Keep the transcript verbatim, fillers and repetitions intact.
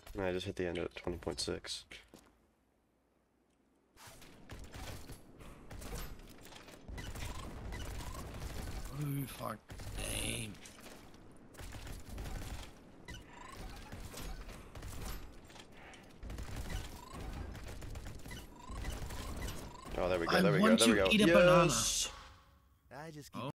And I just hit the end at twenty point six. Oh, fuck. Damn. Oh, there we go, I there we go, want there we to go. eat a Yes! banana. I just keep Oh.